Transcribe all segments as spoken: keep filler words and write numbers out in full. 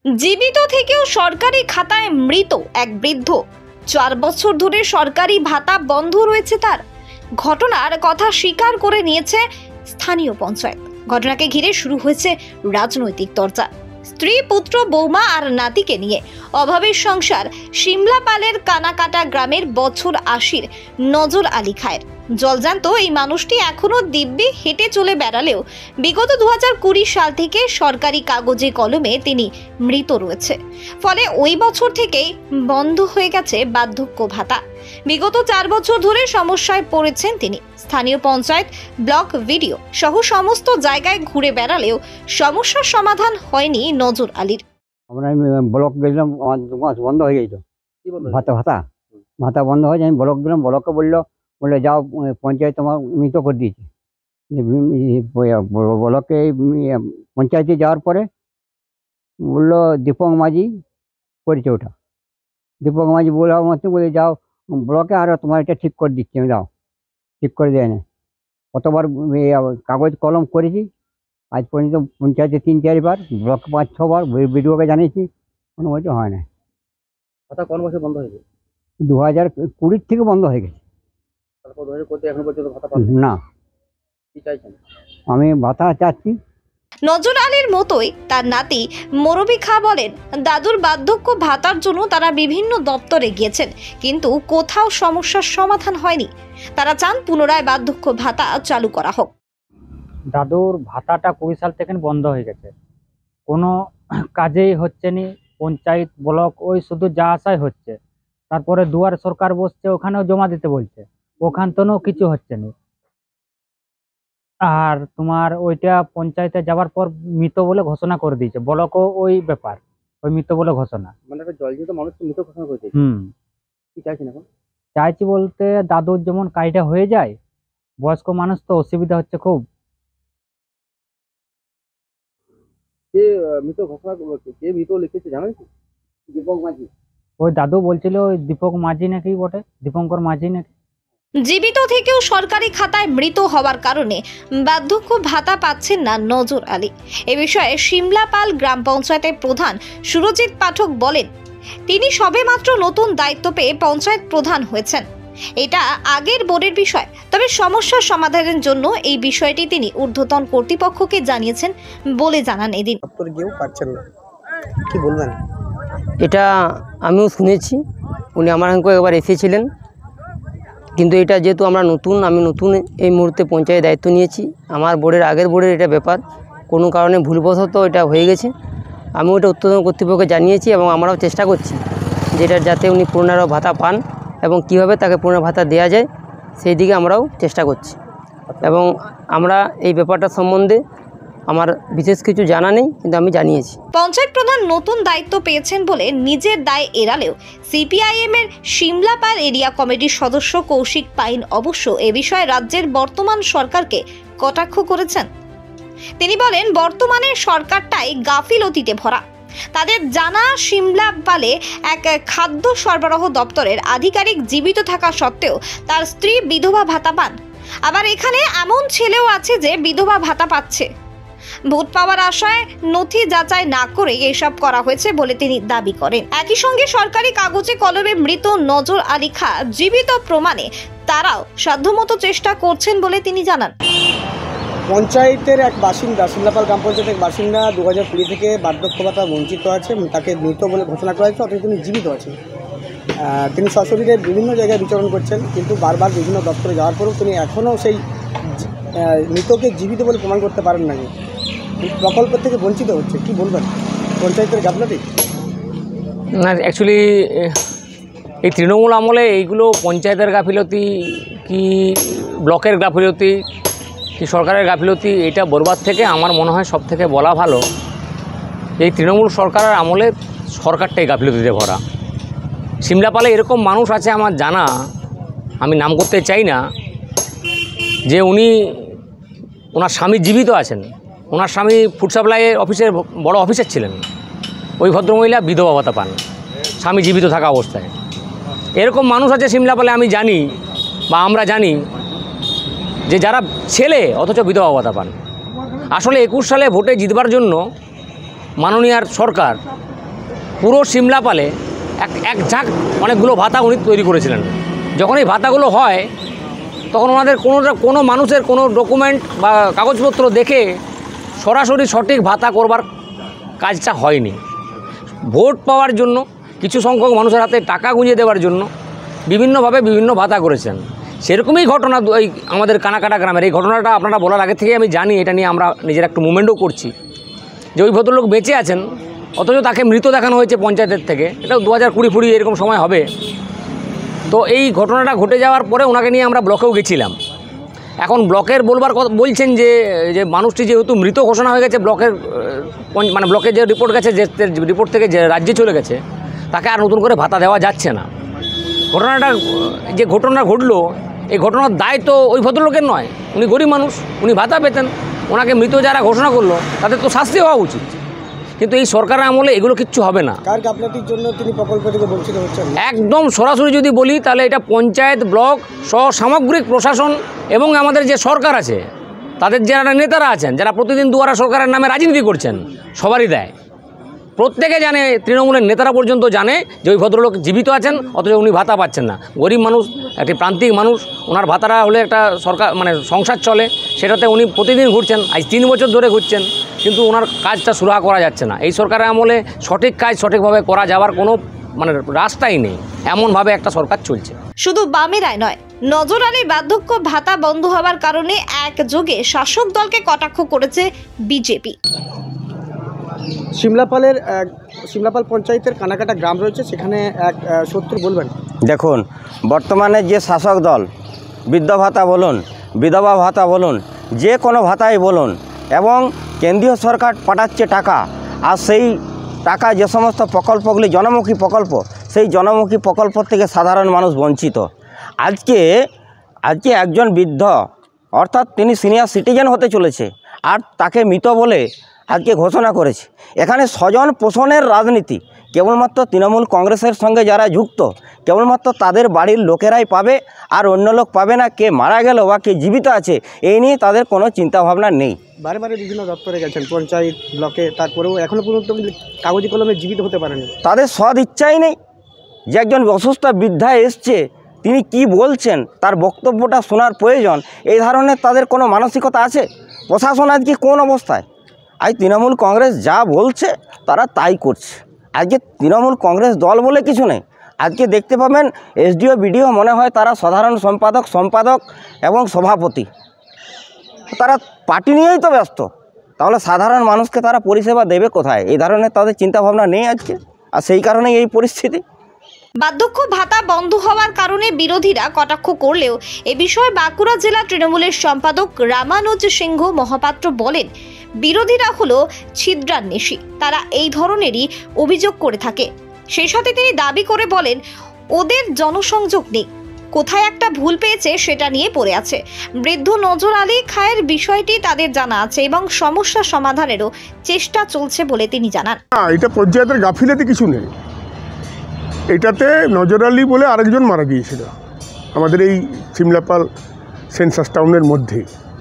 জীবিত থেকেও সরকারি খাতায় মৃত এক বৃদ্ধ। চার বছর ধরে সরকারি ভাতা বন্ধ রয়েছে তার। ঘটনার কথা স্বীকার করে নিয়েছে স্থানীয় পঞ্চায়েত। ঘটনাকে ঘিরে শুরু হয়েছে রাজনৈতিক চর্চা। স্ত্রী, পুত্র, বৌমা আর নাতিকে নিয়ে অভাবের সংসার সিমলাপালের কানাকাটা গ্রামের বছর আশির নজর আলী খায়ের। জলজান্ত এই মানুষটি এখনো দিব্যি হেঁটে চলে বেড়ালেও বিগত দু হাজার কুড়ি সাল থেকে সরকারি কাগজে কলমে তিনি মৃত রয়েছে। ফলে ওই বছর থেকেই বন্ধ হয়ে গেছে বার্ধক্য ভাতা। বিগত চার বছর ধরে সমস্যায় পড়েছেন তিনি। স্থানীয় পঞ্চায়েত, ব্লক, ভিডিও সহ সমস্ত জায়গায় ঘুরে বেড়ালেও সমস্যার সমাধান হয়নি নজর আলীর। আমরা ব্লক গেলাম, বন্ধ হয়ে গেছিল ভাতা ভাতা ভাতা বন্ধ হয়ে যায়। আমি ব্লক গেলাম, ব্লককে বললো বলে যাও পঞ্চায়েত তোমার মৃত করে দিয়েছে। ব্লকে পঞ্চায়েতে যাওয়ার পরে বললো দীপক মাঝি করেছে ওটা। দীপক মাঝি বলা মতো বলে যাও ব্লকে, আর তোমার এটা ঠিক করে দিচ্ছি আমি, যাও ঠিক করে দেয় না। কতবার কাগজ কলম করেছি, আজ পর্যন্ত পঞ্চায়েতে তিন চারবার, ব্লকে পাঁচ ছবার, বিডিওকে জানিয়েছি, কোনো কিছু হয় না। ভাতা কোন বছর বন্ধ হয়েছে? দু হাজার কুড়ির থেকে বন্ধ হয়ে গেছে। না, আমি ভাতা চাচ্ছি। নজর আলীর মতোই তার নাতি মরবি খা বলেন, দাদুর বার্ধক্য ভাতার জন্য তারা বিভিন্ন দপ্তরে গিয়েছেন, কিন্তু কোথাও সমস্যার সমাধান হয়নি। তারা চান পুনরায় বার্ধক্য ভাতা চালু করা হোক। দাদুর ভাতাটা কুড়ি সাল থেকে বন্ধ হয়ে গেছে, কোনো কাজেই হচ্ছে নি। পঞ্চায়েত, ব্লক ওই শুধু যা আশাই হচ্ছে। তারপরে দুয়ার সরকার বসছে, ওখানেও জমা দিতে বলছে, ওখান থেকেও কিছু হচ্ছে না। আর তোমার ওইটা পঞ্চায়েতে যাওয়ার পর মৃত বলে ঘোষণা করে দিয়েছে। ব্লকও ওই ব্যাপার, ওই মৃত বলে ঘোষণা। মানে একটা জলজিত মানুষ মৃত ঘোষণা করে দিয়েছে। হুম, কি চাইছেন এখন? চাইছি বলতে দাদুর যেমন কাজটা হয়ে যায়, বয়স্ক মানুষ তো অসুবিধা হচ্ছে খুব। কে মৃত ঘোষণা, কে মৃত লিখেছে জানেন কি? দীপক মাঝি। ওই দাদু বলছিল ওই দীপক মাঝি নাকি বটে, দীপঙ্কর মাঝি নাকি। জীবিত থেকেও সরকারি খাতায় মৃত হওয়ার কারণে বার্ধক্য ভাতা পাচ্ছেন না নজর আলী। এ বিষয়ে সিমলাপাল গ্রাম পঞ্চায়েতের প্রধান সুরজিৎ পাঠক বলেন, তিনি সবেমাত্র নতুন দায়িত্ব পেয়ে পঞ্চায়েত প্রধান হয়েছেন। এটা আগের বোর্ডের বিষয়, তবে সমস্যার সমাধানের জন্য এই বিষয়টি তিনি ঊর্ধ্বতন কর্তৃপক্ষকে জানিয়েছেন বলে জানান এদিন। দপ্তর গিয়েও পাচ্ছেন না, কি বলবেন? এটা আমিও শুনেছি, উনি আমার সঙ্গে একবার এসেছিলেন, কিন্তু এটা যেহেতু আমরা নতুন, আমি নতুন এই মুহূর্তে পঞ্চায়েত দায়িত্ব নিয়েছি। আমার বোর্ডের আগের বোর্ডের এটা ব্যাপার কোনো কারণে ভুলবশত এটা হয়ে গেছে। আমি ওটা ঊর্ধ্বতন কর্তৃপক্ষকে জানিয়েছি এবং আমরাও চেষ্টা করছি যেটা যাতে উনি পুনরায় ভাতা পান এবং কীভাবে তাকে পুনরায় ভাতা দেওয়া যায় সেই দিকে আমরাও চেষ্টা করছি। এবং আমরা এই ব্যাপারটা সম্বন্ধে আমার বিশেষ কিছু জানা নেই, কিন্তু আমি জানিয়েছি। পঞ্চায়েত প্রধান নতুন দায়িত্ব পেয়েছেন বলে নিজের দায় এড়ালেও সিপিআইএম এর সিমলাপাল এরিয়া কমিটির সদস্য কৌশিক পাইন অবশ্য এ বিষয়ে রাজ্যের বর্তমান সরকারকে কটাক্ষ করেছেন। তিনি বলেন, বর্তমানের সরকারটাই গাফিলতিতে ভরা। তাদের জানা সিমলাপালে এক খাদ্য সরবরাহ দপ্তরের আধিকারিক জীবিত থাকা সত্ত্বেও তার স্ত্রী বিধবা ভাতা পান। আবার এখানে এমন ছেলেও আছে যে বিধবা ভাতা পাচ্ছে। ভোট পাওয়ার আশায় নথি যাচাই না করে এসব করা হয়েছে বলে তিনি দাবি করেন। একই সঙ্গে সরকারি কাগজে কলমে মৃত নজর আলী খা জীবিত প্রমাণে তারাও সাধ্যমতো চেষ্টা করছেন বলে তিনি জানান। পঞ্চায়েতের এক বাসিন্দা, সিমলাপাল গ্রাম পঞ্চায়েতের এক বাসিন্দা দু হাজার কুড়ি থেকে বার্ধক্য ভাতা বঞ্চিত আছে। তাকে মৃত বলে ঘোষণা করা হয়েছে, অথচ তিনি জীবিত আছেন। তিনি সশরীরে বিভিন্ন জায়গায় বিচরণ করছেন, কিন্তু বারবার বিভিন্ন দপ্তরে যাওয়ার পরেও তিনি এখনও সেই মৃতকে জীবিত বলে প্রমাণ করতে পারেন না। প্রকল্প থেকে বঞ্চিত হচ্ছে, কি বলবেন? পঞ্চায়েতের গাফিলতি না, অ্যাকচুয়ালি এই তৃণমূল আমলে এইগুলো পঞ্চায়েতের গাফিলতি কি ব্লকের গাফিলতি কি সরকারের গাফিলতি, এটা বরবাদ থেকে আমার মনে হয় সব থেকে বলা ভালো এই তৃণমূল সরকারের আমলে সরকারটাই গাফিলতিতে ভরা। সিমলাপালে এরকম মানুষ আছে আমার জানা, আমি নাম করতে চাই না, যে উনি ওনার স্বামী জীবিত আছেন, ওনার স্বামী ফুড সাপ্লাইয়ের অফিসের বড় অফিসার ছিলেন, ওই ভদ্রমহিলা বিধবা ভাতা পান স্বামী জীবিত থাকা অবস্থায়। এরকম মানুষ আছে সিমলাপালে, আমি জানি বা আমরা জানি, যে যারা ছেলে অথচ বিধবা ভাতা পান। আসলে একুশ সালে ভোটে জিতবার জন্য মাননীয় সরকার পুরো সিমলাপালে এক এক ঝাঁক অনেকগুলো ভাতা উনি তৈরি করেছিলেন। যখন এই ভাতাগুলো হয় তখন ওনাদের কোনো কোনো মানুষের কোনো ডকুমেন্ট বা কাগজপত্র দেখে সরাসরি সঠিক ভাতা করবার কাজটা হয়নি। ভোট পাওয়ার জন্য কিছু সংখ্যক মানুষের হাতে টাকা গুঁজে দেওয়ার জন্য বিভিন্নভাবে বিভিন্ন ভাতা করেছেন। সেরকমই ঘটনা ওই আমাদের কানাকাটা গ্রামের। এই ঘটনাটা আপনারা বলার আগে থেকে আমি জানি, এটা নিয়ে আমরা নিজের একটু মুভমেন্টও করছি যে ওই ভদ্রলোক বেঁচে আছেন অথচ তাকে মৃত দেখানো হয়েছে পঞ্চায়েতের থেকে। এটা দু হাজার কুড়ি ফুড়ি এরকম সময় হবে। তো এই ঘটনাটা ঘটে যাওয়ার পরে ওনাকে নিয়ে আমরা ব্লকেও গেছিলাম। এখন ব্লকের বলবার কথা বলছেন যে যে মানুষটি যেহেতু মৃত ঘোষণা হয়ে গেছে, ব্লকের মানে ব্লকের যে রিপোর্ট গেছে, যে রিপোর্ট থেকে যে রাজ্যে চলে গেছে, তাকে আর নতুন করে ভাতা দেওয়া যাচ্ছে না। ঘটনাটা যে ঘটনা ঘটলো, এই ঘটনার দায় তো ওই ভদ্রলোকের নয়। উনি গরিব মানুষ, উনি ভাতা পেতেন। ওনাকে মৃত যারা ঘোষণা করলো তাদের তো শাস্তি হওয়া উচিত, কিন্তু এই সরকারের আমলে এগুলো কিচ্ছু হবে না। কার গাফিলতির জন্য তিনি প্রকল্প থেকে বঞ্চিত হচ্ছেন? একদম সরাসরি যদি বলি তাহলে এটা পঞ্চায়েত, ব্লক সহ সামগ্রিক প্রশাসন এবং আমাদের যে সরকার আছে, তাদের যারা নেতারা আছেন, যারা প্রতিদিন দুয়ারা সরকারের নামে রাজনীতি করছেন, সবারই দেয়। প্রত্যেকে জানে, তৃণমূলের নেতারা পর্যন্ত জানে যে ওই ভদ্রলোক জীবিত আছেন, অথচ উনি ভাতা পাচ্ছেন না। গরিব মানুষ, একটি প্রান্তিক মানুষ, ওনার ভাতাটা হলে একটা সরকার মানে সংসার চলে, সেটাতে উনি প্রতিদিন ঘুরছেন, আজ তিন বছর ধরে ঘুরছেন, কিন্তু ওনার কাজটা সুরাহা করা যাচ্ছে না। এই সরকারের আমলে সঠিক কাজ সঠিকভাবে করা যাওয়ার কোনো মানে রাস্তাই নেই, এমনভাবে একটা সরকার চলছে। শুধু বামেরাই নয়, নজরালি বার্ধক্য ভাতা বন্ধ হওয়ার কারণে একযোগে শাসক দলকে কটাক্ষ করেছে বিজেপি। সিমলাপালের এক সিমলাপাল পঞ্চায়েতের কানাকাটা গ্রাম রয়েছে, সেখানে এক সত্যি বলবেন। দেখুন, বর্তমানে যে শাসক দল বৃদ্ধ ভাতা বলুন, বিধবা ভাতা বলুন, যে কোনো ভাতাই বলুন, এবং কেন্দ্রীয় সরকার পাঠাচ্ছে টাকা, আর সেই টাকা যে সমস্ত প্রকল্পগুলি জনমুখী প্রকল্প, সেই জনমুখী প্রকল্প থেকে সাধারণ মানুষ বঞ্চিত। আজকে আজকে একজন বৃদ্ধ, অর্থাৎ তিনি সিনিয়র সিটিজেন হতে চলেছে, আর তাকে মৃত বলে আজকে ঘোষণা করেছে। এখানে স্বজন পোষণের রাজনীতি কেবলমাত্র তৃণমূল কংগ্রেসের সঙ্গে যারা যুক্ত, কেবলমাত্র তাদের বাড়ির লোকেরাই পাবে, আর অন্য লোক পাবে না। কে মারা গেল বা কে জীবিত আছে এই নিয়ে তাদের কোনো চিন্তাভাবনা নেই। বারে বারে বিভিন্ন দপ্তরে গেছেন, পঞ্চায়েত, ব্লকে, তারপরেও এখনও পর্যন্ত কাগজি কলমে জীবিত হতে পারেনি। তাদের সদ ইচ্ছাই নেই যে একজন অসুস্থ বৃদ্ধা এসছে, তিনি কি বলছেন, তার বক্তব্যটা শোনার প্রয়োজন, এই ধরনের তাদের কোনো মানসিকতা আছে? প্রশাসন আজকে কোন অবস্থায়? আজ তৃণমূল কংগ্রেস যা বলছে তারা তাই করছে। আজকে তৃণমূল কংগ্রেস দল বলে কিছু নেই। আজকে দেখতে পাবেন এসডিও, বিডিও মনে হয় তারা সাধারণ সম্পাদক, সম্পাদক এবং সভাপতি, তারা পার্টি নিয়েই তো ব্যস্ত। তাহলে সাধারণ মানুষকে তারা পরিষেবা দেবে কোথায়? এই ধরনের তাদের চিন্তাভাবনা নেই আজকে, আর সেই কারণেই এই পরিস্থিতি। বার্ধক্য ভাতা বন্ধ হওয়ার কারণে বিরোধীরা কটাক্ষ করলেও এ বিষয়ে বাঁকুড়া জেলা তৃণমূলের সম্পাদক রামানুজ সিংহ মহাপাত্র বলেন, বিরোধীরা হলো ছিদ্রান্বেষী, তারা এই ধরনেরই অভিযোগ করে থাকে। সেই সাথে তিনি দাবি করে বলেন, ওদের জনসংযোগ নেই, কোথায় একটা ভুল পেয়েছে সেটা নিয়ে পড়ে আছে। বৃদ্ধ নজর আলী খায়ের বিষয়টি তাদের জানা আছে এবং সমস্যা সমাধানেরও চেষ্টা চলছে বলে তিনি জানান। এটা পঞ্চায়েতের গাফিলতি কিছু নেই, এটাতে নজর আলী বলে আরেকজন মারা গিয়েছিল আমাদের এই সিমলাপাল সেন্সাস টাউনের মধ্যে।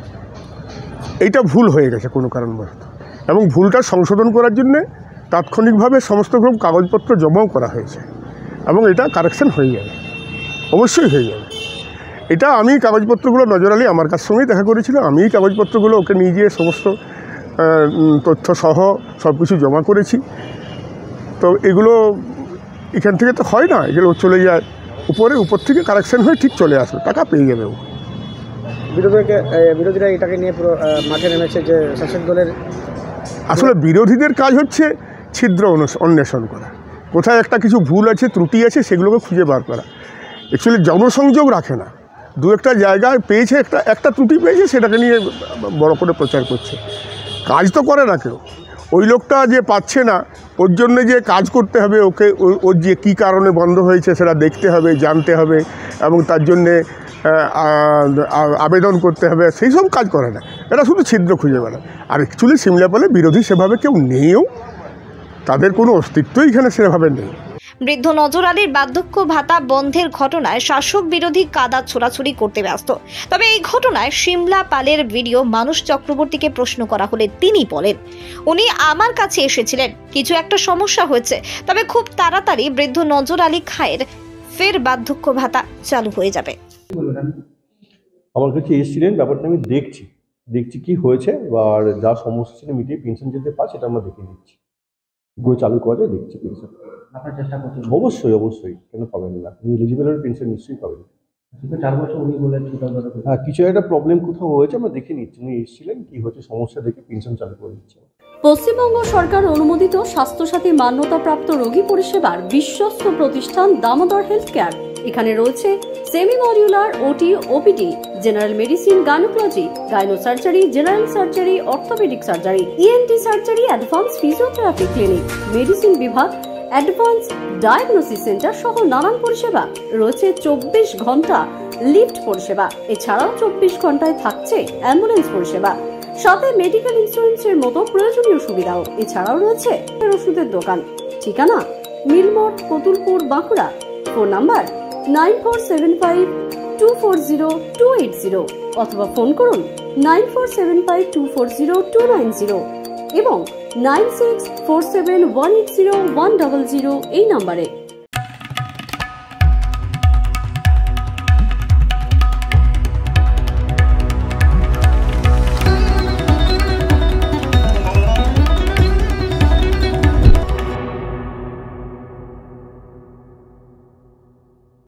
এইটা ভুল হয়ে গেছে কোনো কারণবশত, এবং ভুলটা সংশোধন করার জন্যে তাৎক্ষণিকভাবে সমস্ত রকম কাগজপত্র জমাও করা হয়েছে, এবং এটা কারেকশন হয়ে যাবে, অবশ্যই হয়ে যাবে। এটা আমি কাগজপত্রগুলো নজর আলী আমার কাছ সঙ্গেই দেখা করেছিল, আমি কাগজপত্রগুলো ওকে নিয়ে গিয়ে সমস্ত তথ্য সহ সব কিছু জমা করেছি। তো এগুলো এখান থেকে তো হয় না, এগুলো চলে যায় উপরে, উপর থেকে কারেকশন হয়ে ঠিক চলে আসবে, টাকা পেয়ে যাবে ও। বিরোধীকে বিরোধীরা এটাকে নিয়ে পুরো মাঠে নেমেছে যে শাসক দলের। আসলে বিরোধীদের কাজ হচ্ছে ছিদ্র অন্বেষণ করা, কোথায় একটা কিছু ভুল আছে, ত্রুটি আছে, সেগুলোকে খুঁজে বার করা। অ্যাকচুয়ালি জনসংযোগ রাখে না, দু একটা জায়গায় পেয়েছে, একটা একটা ত্রুটি পেয়েছে, সেটাকে নিয়ে বড় করে প্রচার করছে। কাজ তো করে না কেউ। ওই লোকটা যে পাচ্ছে না, ওর জন্য যে কাজ করতে হবে, ওকে ওর যে কী কারণে বন্ধ হয়েছে সেটা দেখতে হবে, জানতে হবে, এবং তার জন্যে আবেদন করতে হবে, সেই সব কাজ করে না। এটা শুধু ছিদ্র খুঁজে বেড়ায়। আর অ্যাকচুয়ালি সিমলাপালে বিরোধী সেভাবে কেউ নেইও, তাদের কোনো অস্তিত্বই এখানে সেভাবে নেই। বৃদ্ধ নজর আলীর বার্ধক্য ভাতা বন্ধের ঘটনায় শাসক বিরোধী কাদা ছোড়াছুড়ি করতে ব্যস্ত। তবে এই ঘটনায় সিমলা পালের ভিডিও মানুষ চক্রবর্তীকে প্রশ্ন করা হলে তিনি বলেন, উনি আমার কাছে এসেছিলেন, কিছু একটা সমস্যা হয়েছে, তবে খুব তাড়াতাড়ি বৃদ্ধ নজর আলী খায়ের ফের বার্ধক্য ভাতা চালু হয়ে যাবে। আমার কাছে এসেছিলেন, ব্যাপারটা আমি দেখছি দেখছি কি হয়েছে, এবার যা সমস্যা ছিল মিটিয়ে পেনশন যেতে পারে সেটা আমরা দেখে নিচ্ছি, পুরো চালু করা যায় দেখছি পেনশন। আপনার চেষ্টা করছেন? অবশ্যই অবশ্যই, কেন পাবেন না? আপনি এলিজিবল হলে পেনশন নিশ্চয়ই পাবেন। চার বছর উনি বলেন হ্যাঁ, কিছু একটা প্রবলেম কোথাও হয়েছে, আমরা দেখে নিচ্ছি, উনি এসেছিলেন কি হচ্ছে সমস্যা দেখে পেনশন চালু করে দিচ্ছে। পশ্চিমবঙ্গ সরকার অনুমোদিত স্বাস্থ্যসাথী মান্যতাপ্রাপ্ত রোগী পরিষেবার বিশ্বস্ত প্রতিষ্ঠান দামোদর হেলথ কেয়ার। এখানে রয়েছে semi modular OT, OPD, general medicine, gynaecology, gynae surgery, general surgery, orthopaedic surgery, ENT surgery, advance physiotherapy clinic, medicine বিভাগ, অ্যাডভান্স ডায়াগনোসিস সেন্টার সহ নানান পরিষেবা রয়েছে। চব্বিশ ঘন্টা লিফট পরিষেবা, এছাড়াও চব্বিশ ঘন্টায় থাকছে অ্যাম্বুলেন্স পরিষেবা, সাথে মেডিকেল ইন্স্যুরেন্সের মতো প্রয়োজনীয় সুবিধাও। এছাড়াও রয়েছে ওষুধের দোকান। ঠিকানা Milmore, Kotulpur, Bankura. Phone number nine four seven five two four zero two eight zero অথবা ফোন করুন nine four seven five two four zero two nine zero এবং nine six four seven one eight zero one double zero এই নাম্বারে।